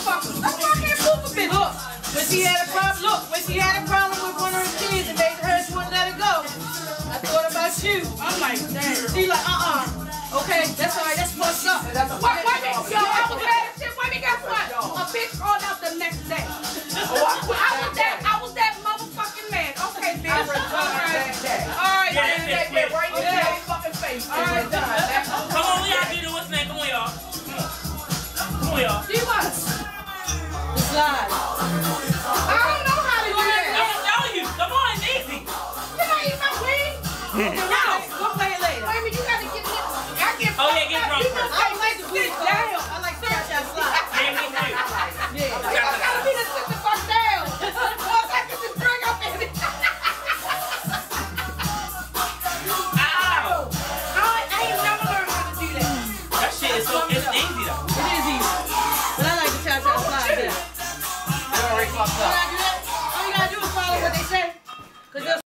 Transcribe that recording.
motherfucker. That's why I can't move a bitch. Look, when she had a problem with one of her kids and they heard she wouldn't let it go, I thought about you. I'm like, damn. She like, okay, that's all right, that's fucked up. Yo, I was mad as shit. Wait, guess what? A bitch called out the next day. I was that motherfucking man. Okay, bitch. Alright, right in your fucking face. Alright, come on, we gotta do what's next. Come on, y'all. Come on, y'all. She was. The slide. I don't know how to do that. I'm gonna show you. Come on, it's easy. Can I eat my weed? No, go play it later. Wait a minute, you gotta get me. I get Oh, yeah, get drunk first. I like the weed down. I like the cha-cha slide. Yeah, me too. Yeah. I gotta be the sit the fuck down. Once I can just bring up in it. Ow. I ain't never learned how to do that. That shit is so, it's easy though. It is easy. But I like the cha-cha slide better. I already fucked All you gotta do is follow what they say. 'Cause